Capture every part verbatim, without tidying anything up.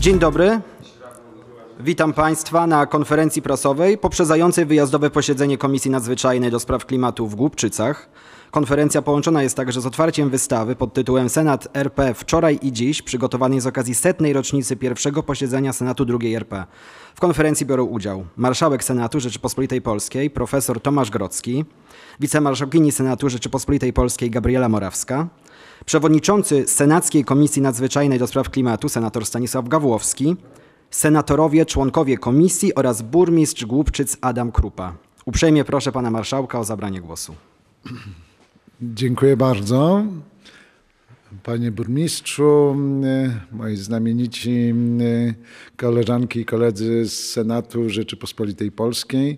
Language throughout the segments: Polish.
Dzień dobry. Witam Państwa na konferencji prasowej poprzedzającej wyjazdowe posiedzenie Komisji Nadzwyczajnej do Spraw Klimatu w Głubczycach. Konferencja połączona jest także z otwarciem wystawy pod tytułem Senat R P wczoraj i dziś, przygotowanej z okazji setnej rocznicy pierwszego posiedzenia Senatu drugiej R P. W konferencji biorą udział marszałek Senatu Rzeczypospolitej Polskiej profesor Tomasz Grodzki, wicemarszałkini Senatu Rzeczypospolitej Polskiej Gabriela Morawska, przewodniczący Senackiej Komisji Nadzwyczajnej do Spraw Klimatu senator Stanisław Gawłowski, senatorowie, członkowie komisji oraz burmistrz Głubczyc Adam Krupa. Uprzejmie proszę pana marszałka o zabranie głosu. Dziękuję bardzo. Panie burmistrzu, moi znamienici koleżanki i koledzy z Senatu Rzeczypospolitej Polskiej.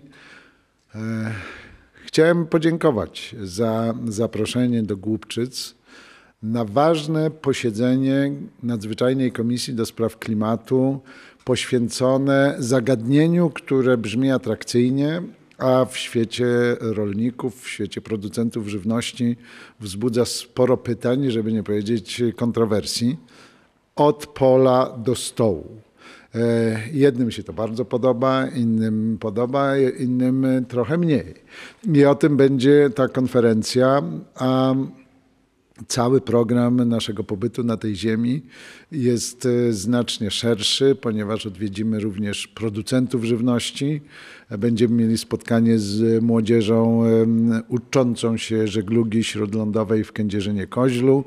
Chciałem podziękować za zaproszenie do Głubczyc na ważne posiedzenie Nadzwyczajnej Komisji do Spraw Klimatu poświęcone zagadnieniu, które brzmi atrakcyjnie, a w świecie rolników, w świecie producentów żywności wzbudza sporo pytań, żeby nie powiedzieć kontrowersji, od pola do stołu. Jednym się to bardzo podoba, innym podoba, innym trochę mniej. I o tym będzie ta konferencja, a cały program naszego pobytu na tej ziemi jest znacznie szerszy, ponieważ odwiedzimy również producentów żywności. Będziemy mieli spotkanie z młodzieżą uczącą się żeglugi śródlądowej w Kędzierzynie-Koźlu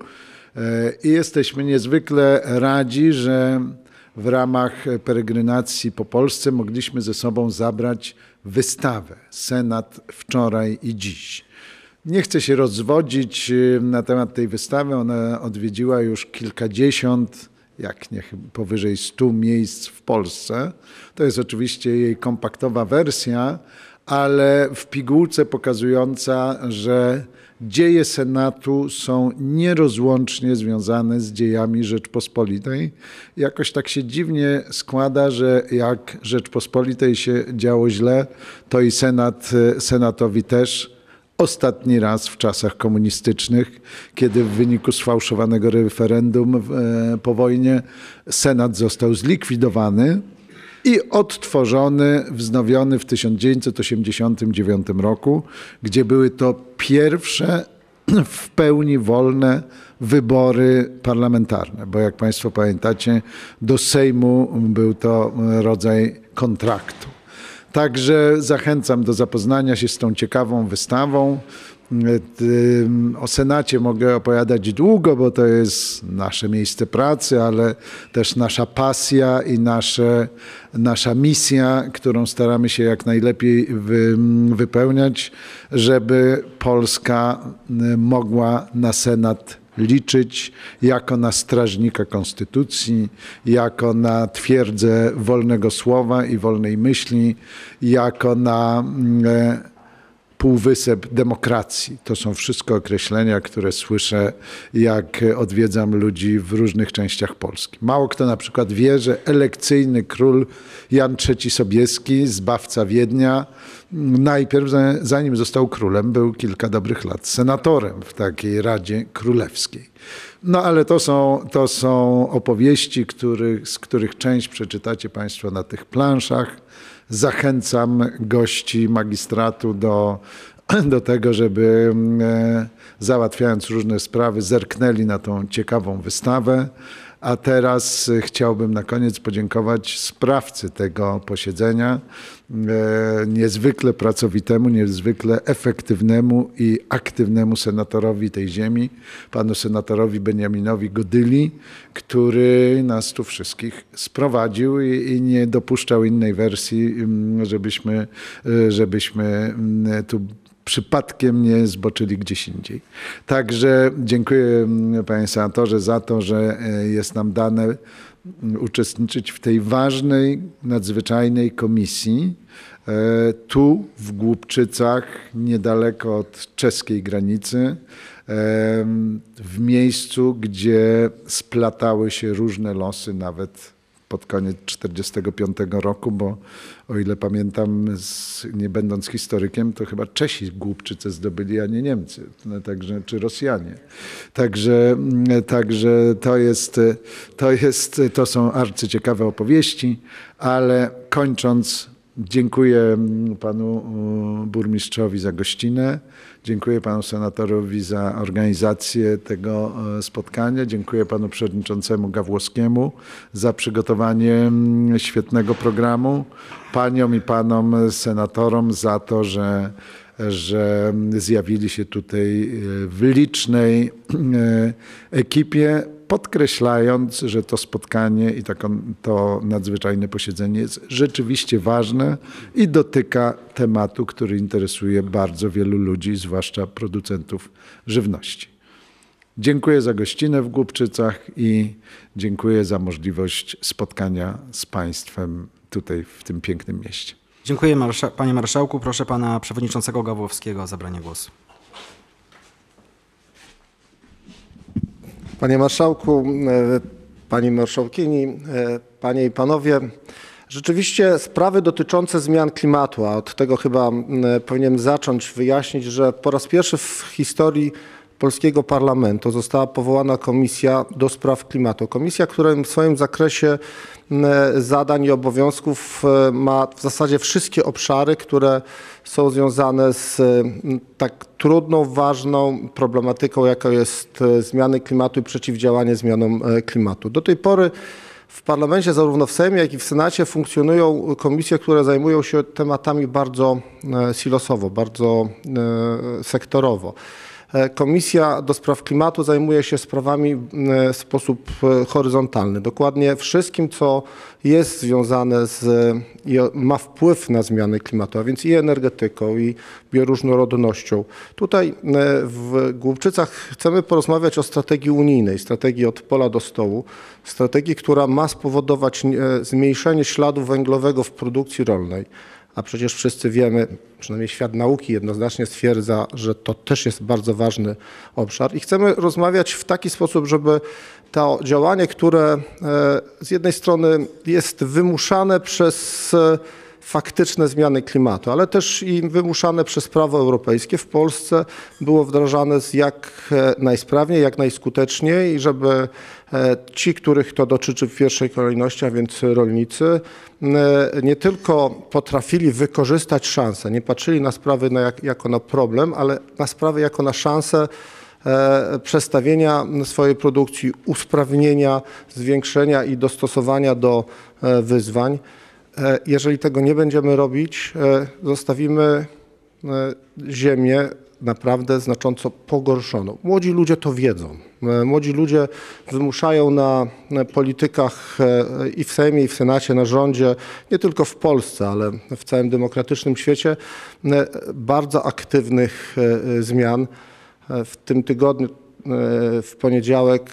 i jesteśmy niezwykle radzi, że w ramach peregrinacji po Polsce mogliśmy ze sobą zabrać wystawę Senat wczoraj i dziś. Nie chcę się rozwodzić na temat tej wystawy. Ona odwiedziła już kilkadziesiąt, jak nie powyżej stu miejsc w Polsce. To jest oczywiście jej kompaktowa wersja, ale w pigułce pokazująca, że dzieje Senatu są nierozłącznie związane z dziejami Rzeczpospolitej. Jakoś tak się dziwnie składa, że jak Rzeczpospolitej się działo źle, to i Senat, Senatowi też. Ostatni raz w czasach komunistycznych, kiedy w wyniku sfałszowanego referendum po wojnie Senat został zlikwidowany i odtworzony, wznowiony w tysiąc dziewięćset osiemdziesiątym dziewiątym roku, gdzie były to pierwsze w pełni wolne wybory parlamentarne, bo jak Państwo pamiętacie, do Sejmu był to rodzaj kontraktu. Także zachęcam do zapoznania się z tą ciekawą wystawą. O Senacie mogę opowiadać długo, bo to jest nasze miejsce pracy, ale też nasza pasja i nasze, nasza misja, którą staramy się jak najlepiej wy, wypełniać, żeby Polska mogła na Senat liczyć jako na strażnika konstytucji, jako na twierdzę wolnego słowa i wolnej myśli, jako na półwysep demokracji. To są wszystko określenia, które słyszę, jak odwiedzam ludzi w różnych częściach Polski. Mało kto na przykład wie, że elekcyjny król Jan trzeci Sobieski, zbawca Wiednia, najpierw zanim został królem, był kilka dobrych lat senatorem w takiej Radzie Królewskiej. No ale to są, to są opowieści, których, z których część przeczytacie Państwo na tych planszach. Zachęcam gości magistratu do, do tego, żeby załatwiając różne sprawy zerknęli na tą ciekawą wystawę. A teraz chciałbym na koniec podziękować sprawcy tego posiedzenia, niezwykle pracowitemu, niezwykle efektywnemu i aktywnemu senatorowi tej ziemi, panu senatorowi Beniaminowi Godyli, który nas tu wszystkich sprowadził i, i nie dopuszczał innej wersji, żebyśmy, żebyśmy tu przypadkiem nie zboczyli gdzieś indziej. Także dziękuję panie senatorze za to, że jest nam dane uczestniczyć w tej ważnej, nadzwyczajnej komisji tu w Głubczycach, niedaleko od czeskiej granicy, w miejscu, gdzie splatały się różne losy nawet pod koniec tysiąc dziewięćset czterdziestego piątego roku, bo o ile pamiętam, z, nie będąc historykiem, to chyba Czesi Głubczyce zdobyli, a nie Niemcy, no, także, czy Rosjanie. Także, także to, jest, to, jest, to są arcyciekawe opowieści, ale kończąc, dziękuję panu burmistrzowi za gościnę, dziękuję panu senatorowi za organizację tego spotkania, dziękuję panu przewodniczącemu Gawłowskiemu za przygotowanie świetnego programu, paniom i panom senatorom za to, że, że zjawili się tutaj w licznej ekipie, podkreślając, że to spotkanie i to, to nadzwyczajne posiedzenie jest rzeczywiście ważne i dotyka tematu, który interesuje bardzo wielu ludzi, zwłaszcza producentów żywności. Dziękuję za gościnę w Głubczycach i dziękuję za możliwość spotkania z państwem tutaj w tym pięknym mieście. Dziękuję marsza- panie marszałku. Proszę pana przewodniczącego Gawłowskiego o zabranie głosu. Panie marszałku, pani marszałkini, panie i panowie, rzeczywiście sprawy dotyczące zmian klimatu, a od tego chyba powinienem zacząć, wyjaśnić, że po raz pierwszy w historii polskiego parlamentu została powołana Komisja do Spraw Klimatu. Komisja, która w swoim zakresie zadań i obowiązków ma w zasadzie wszystkie obszary, które są związane z tak trudną, ważną problematyką, jaką jest zmiany klimatu i przeciwdziałanie zmianom klimatu. Do tej pory w parlamencie, zarówno w Sejmie, jak i w Senacie funkcjonują komisje, które zajmują się tematami bardzo silosowo, bardzo sektorowo. Komisja do Spraw Klimatu zajmuje się sprawami w sposób horyzontalny. Dokładnie wszystkim, co jest związane z i ma wpływ na zmiany klimatu, a więc i energetyką, i bioróżnorodnością. Tutaj w Głubczycach chcemy porozmawiać o strategii unijnej, strategii od pola do stołu, strategii, która ma spowodować zmniejszenie śladu węglowego w produkcji rolnej. A przecież wszyscy wiemy, przynajmniej świat nauki jednoznacznie stwierdza, że to też jest bardzo ważny obszar i chcemy rozmawiać w taki sposób, żeby to działanie, które z jednej strony jest wymuszane przez faktyczne zmiany klimatu, ale też i wymuszane przez prawo europejskie w Polsce było wdrażane jak najsprawniej, jak najskuteczniej i żeby ci, których to dotyczy w pierwszej kolejności, a więc rolnicy, nie tylko potrafili wykorzystać szansę, nie patrzyli na sprawy na jak, jako na problem, ale na sprawy jako na szansę przestawienia swojej produkcji, usprawnienia, zwiększenia i dostosowania do wyzwań. Jeżeli tego nie będziemy robić, zostawimy ziemię naprawdę znacząco pogorszoną. Młodzi ludzie to wiedzą. Młodzi ludzie wymuszają na politykach i w Sejmie, i w Senacie, na rządzie, nie tylko w Polsce, ale w całym demokratycznym świecie, bardzo aktywnych zmian. W tym tygodniu, w poniedziałek,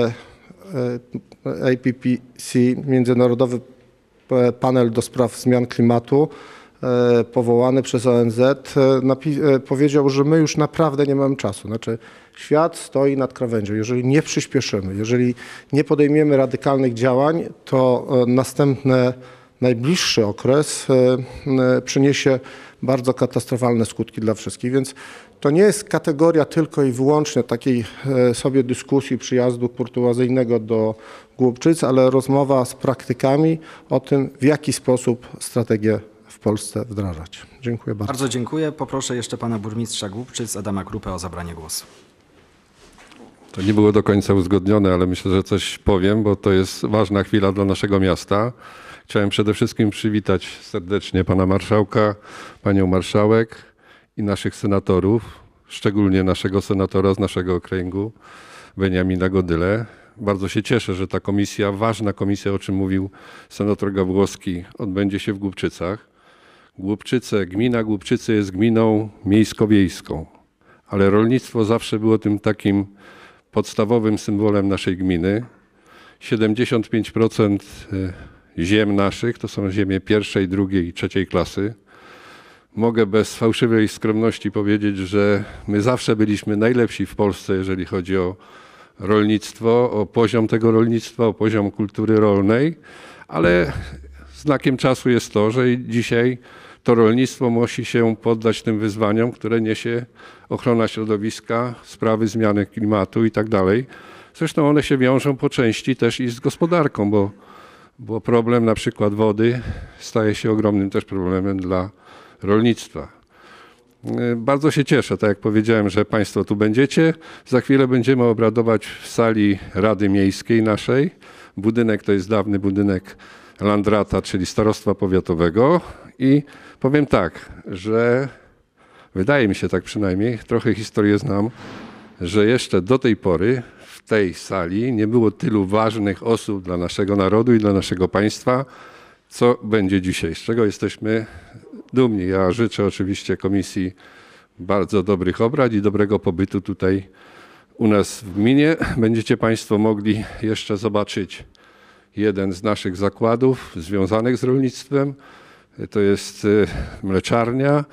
I P C C, Międzynarodowy Panel do Spraw Zmian Klimatu, powołany przez O N Z, powiedział, że my już naprawdę nie mamy czasu. Znaczy, świat stoi nad krawędzią. Jeżeli nie przyspieszymy, jeżeli nie podejmiemy radykalnych działań, to następny, najbliższy okres przyniesie bardzo katastrofalne skutki dla wszystkich. Więc to nie jest kategoria tylko i wyłącznie takiej sobie dyskusji przyjazdu kurtuazyjnego do Głubczyc, ale rozmowa z praktykami o tym, w jaki sposób strategię w Polsce wdrażać. Dziękuję bardzo. Bardzo dziękuję. Poproszę jeszcze pana burmistrza Głubczyc, Adama Krupę, o zabranie głosu. To nie było do końca uzgodnione, ale myślę, że coś powiem, bo to jest ważna chwila dla naszego miasta. Chciałem przede wszystkim przywitać serdecznie pana marszałka, panią marszałek i naszych senatorów, szczególnie naszego senatora z naszego okręgu, Beniamina Godyle. Bardzo się cieszę, że ta komisja, ważna komisja, o czym mówił senator Gawłowski, odbędzie się w Głubczycach. Głubczyce, gmina Głubczyce jest gminą miejsko-wiejską, ale rolnictwo zawsze było tym takim podstawowym symbolem naszej gminy. siedemdziesiąt pięć procent ziem naszych to są ziemie pierwszej, drugiej i trzeciej klasy. Mogę bez fałszywej skromności powiedzieć, że my zawsze byliśmy najlepsi w Polsce, jeżeli chodzi o rolnictwo, o poziom tego rolnictwa, o poziom kultury rolnej, ale znakiem czasu jest to, że dzisiaj to rolnictwo musi się poddać tym wyzwaniom, które niesie ochrona środowiska, sprawy zmiany klimatu i tak dalej. Zresztą one się wiążą po części też i z gospodarką, bo, bo problem na przykład wody staje się ogromnym też problemem dla rolnictwa. Bardzo się cieszę, tak jak powiedziałem, że Państwo tu będziecie. Za chwilę będziemy obradować w sali Rady Miejskiej naszej. Budynek to jest dawny budynek Landrata, czyli Starostwa Powiatowego. I powiem tak, że wydaje mi się tak przynajmniej, trochę historię znam, że jeszcze do tej pory w tej sali nie było tylu ważnych osób dla naszego narodu i dla naszego państwa, co będzie dzisiaj, z czego jesteśmy dumni. Ja życzę oczywiście komisji bardzo dobrych obrad i dobrego pobytu tutaj u nas w gminie. Będziecie Państwo mogli jeszcze zobaczyć jeden z naszych zakładów związanych z rolnictwem. To jest mleczarnia.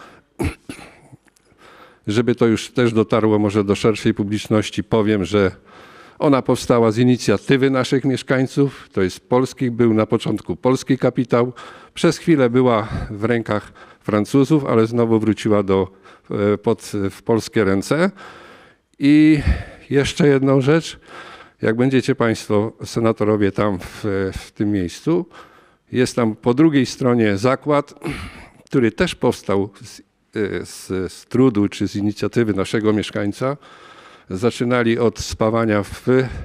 Żeby to już też dotarło może do szerszej publiczności, powiem, że ona powstała z inicjatywy naszych mieszkańców. To jest polski, był na początku polski kapitał. Przez chwilę była w rękach Francuzów, ale znowu wróciła do, pod, w polskie ręce. I jeszcze jedną rzecz. Jak będziecie Państwo, senatorowie, tam w, w tym miejscu, jest tam po drugiej stronie zakład, który też powstał z, z, z trudu czy z inicjatywy naszego mieszkańca. Zaczynali od spawania w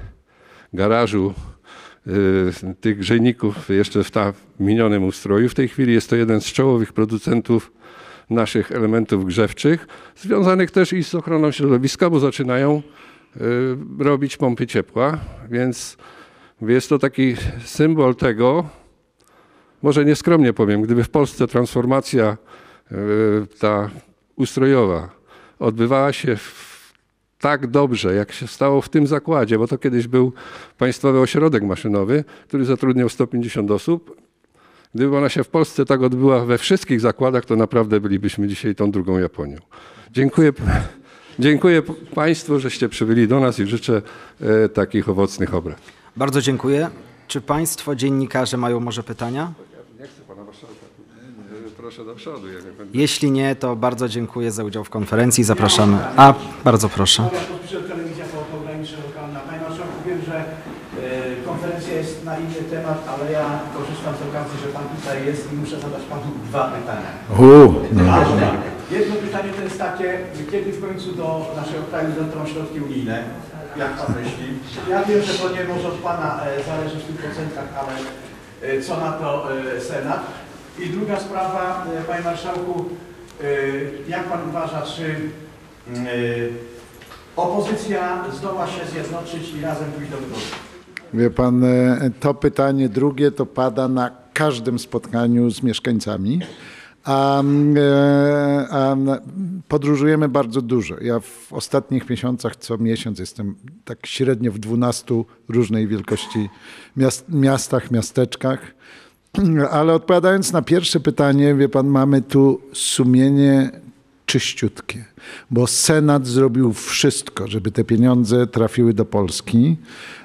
garażu y, tych grzejników jeszcze w, ta, w minionym ustroju. W tej chwili jest to jeden z czołowych producentów naszych elementów grzewczych, związanych też i z ochroną środowiska, bo zaczynają y, robić pompy ciepła, więc jest to taki symbol tego, może nieskromnie powiem, gdyby w Polsce transformacja y, ta ustrojowa odbywała się w tak dobrze, jak się stało w tym zakładzie, bo to kiedyś był Państwowy Ośrodek Maszynowy, który zatrudniał sto pięćdziesiąt osób. Gdyby ona się w Polsce tak odbyła we wszystkich zakładach, to naprawdę bylibyśmy dzisiaj tą drugą Japonią. Dziękuję, dziękuję Państwu, żeście przybyli do nas i życzę e, takich owocnych obrad. Bardzo dziękuję. Czy Państwo dziennikarze mają może pytania? Nie chcę Pana marszałka. Proszę do przodu. Ja nie będę... Jeśli nie, to bardzo dziękuję za udział w konferencji. Zapraszamy. A, bardzo proszę. Telewizja pograniczna lokalna. Panie Marszałku, wiem, że y, konferencja jest na inny temat, ale ja korzystam z okazji, że Pan tutaj jest i muszę zadać Panu dwa pytania. U, no. Ale jedno pytanie to jest takie, kiedy w końcu do naszego kraju dotrą środki unijne? Jak Pan myśli? Ja wiem, że to nie może od Pana e, zależy w stu procentach, ale e, co na to e, Senat? I druga sprawa, e, Panie Marszałku, e, jak Pan uważa, czy e, opozycja zdoła się zjednoczyć i razem pójść do wyborów? Wie Pan, to pytanie drugie to pada na każdym spotkaniu z mieszkańcami. A, a podróżujemy bardzo dużo. Ja w ostatnich miesiącach co miesiąc jestem tak średnio w dwunastu różnej wielkości miast, miastach, miasteczkach. Ale odpowiadając na pierwsze pytanie, wie Pan, mamy tu sumienie czyściutkie, bo Senat zrobił wszystko, żeby te pieniądze trafiły do Polski.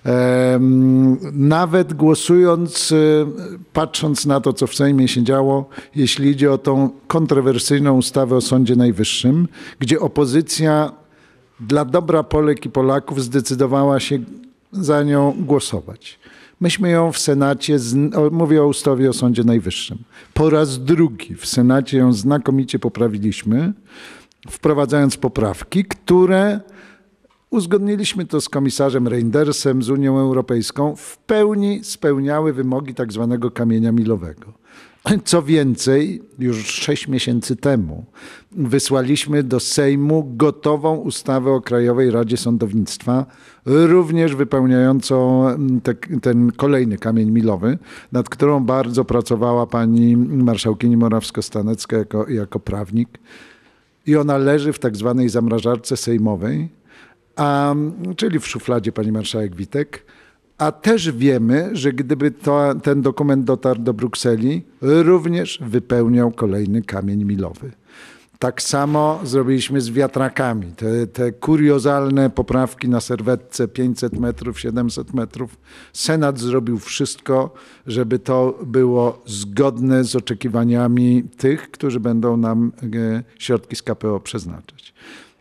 Nawet głosując, patrząc na to, co w Sejmie się działo, jeśli idzie o tą kontrowersyjną ustawę o Sądzie Najwyższym, gdzie opozycja dla dobra Polek i Polaków zdecydowała się za nią głosować. Myśmy ją w Senacie, mówię o ustawie o Sądzie Najwyższym, po raz drugi w Senacie ją znakomicie poprawiliśmy, wprowadzając poprawki, które uzgodniliśmy to z komisarzem Reindersem, z Unią Europejską, w pełni spełniały wymogi tak zwanego kamienia milowego. Co więcej, już sześć miesięcy temu wysłaliśmy do Sejmu gotową ustawę o Krajowej Radzie Sądownictwa, również wypełniającą te, ten kolejny kamień milowy, nad którą bardzo pracowała pani marszałkini Morawsko-Stanecka jako, jako prawnik. I ona leży w tak zwanej zamrażarce sejmowej, a, czyli w szufladzie pani marszałek Witek. A też wiemy, że gdyby to, ten dokument dotarł do Brukseli, również wypełniał kolejny kamień milowy. Tak samo zrobiliśmy z wiatrakami. Te, te kuriozalne poprawki na serwetce pięćset metrów, siedemset metrów. Senat zrobił wszystko, żeby to było zgodne z oczekiwaniami tych, którzy będą nam środki z K P O przeznaczać.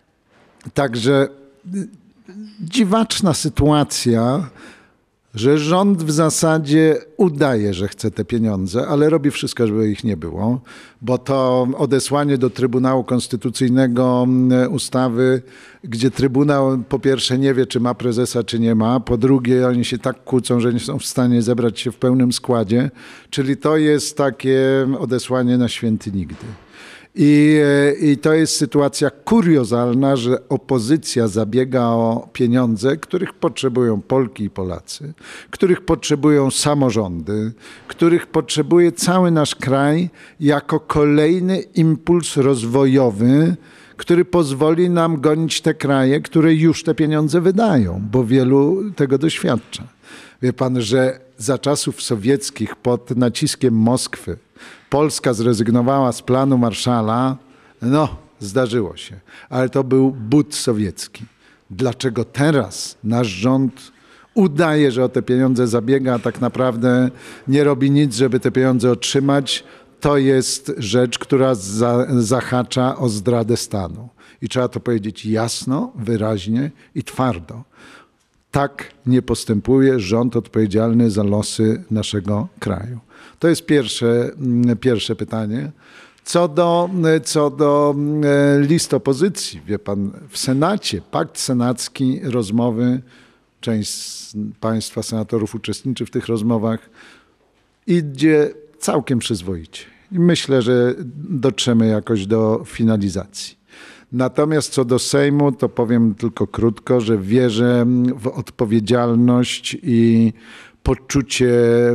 Także dziwaczna sytuacja, że rząd w zasadzie udaje, że chce te pieniądze, ale robi wszystko, żeby ich nie było, bo to odesłanie do Trybunału Konstytucyjnego ustawy, gdzie Trybunał po pierwsze nie wie, czy ma prezesa, czy nie ma, po drugie oni się tak kłócą, że nie są w stanie zebrać się w pełnym składzie, czyli to jest takie odesłanie na święty nigdy. I, I to jest sytuacja kuriozalna, że opozycja zabiega o pieniądze, których potrzebują Polki i Polacy, których potrzebują samorządy, których potrzebuje cały nasz kraj jako kolejny impuls rozwojowy, który pozwoli nam gonić te kraje, które już te pieniądze wydają, bo wielu tego doświadcza. Wie pan, że za czasów sowieckich pod naciskiem Moskwy Polska zrezygnowała z planu Marszala? No, zdarzyło się, ale to był but sowiecki. Dlaczego teraz nasz rząd udaje, że o te pieniądze zabiega, a tak naprawdę nie robi nic, żeby te pieniądze otrzymać? To jest rzecz, która za, zahacza o zdradę stanu. I trzeba to powiedzieć jasno, wyraźnie i twardo. Tak nie postępuje rząd odpowiedzialny za losy naszego kraju. To jest pierwsze, pierwsze pytanie. Co do, co do list opozycji, wie pan, w Senacie, pakt senacki, rozmowy, część z państwa senatorów uczestniczy w tych rozmowach, idzie całkiem przyzwoicie. I myślę, że dotrzemy jakoś do finalizacji. Natomiast co do Sejmu, to powiem tylko krótko, że wierzę w odpowiedzialność i poczucie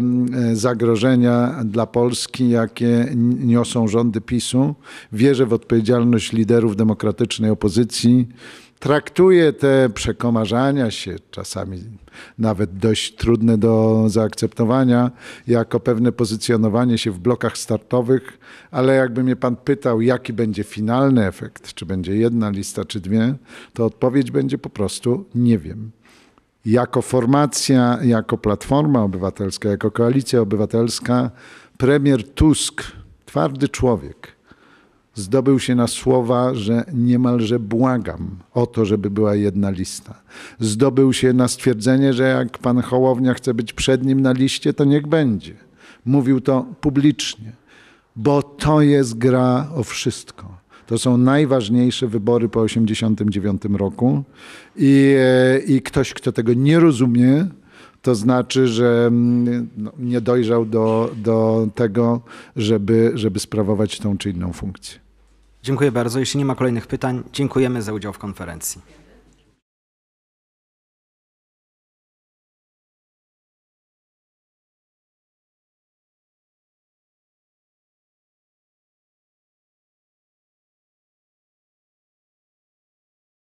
zagrożenia dla Polski, jakie niosą rządy PiSu. Wierzę w odpowiedzialność liderów demokratycznej opozycji. Traktuję te przekomarzania się, czasami nawet dość trudne do zaakceptowania, jako pewne pozycjonowanie się w blokach startowych, ale jakby mnie pan pytał, jaki będzie finalny efekt, czy będzie jedna lista, czy dwie, to odpowiedź będzie po prostu nie wiem. Jako formacja, jako Platforma Obywatelska, jako Koalicja Obywatelska, premier Tusk, twardy człowiek, zdobył się na słowa, że niemalże błagam o to, żeby była jedna lista. Zdobył się na stwierdzenie, że jak pan Hołownia chce być przed nim na liście, to niech będzie. Mówił to publicznie, bo to jest gra o wszystko. To są najważniejsze wybory po osiemdziesiątym dziewiątym roku i, i ktoś, kto tego nie rozumie, to znaczy, że no, nie dojrzał do, do tego, żeby, żeby sprawować tą czy inną funkcję. Dziękuję bardzo. Jeśli nie ma kolejnych pytań, dziękujemy za udział w konferencji.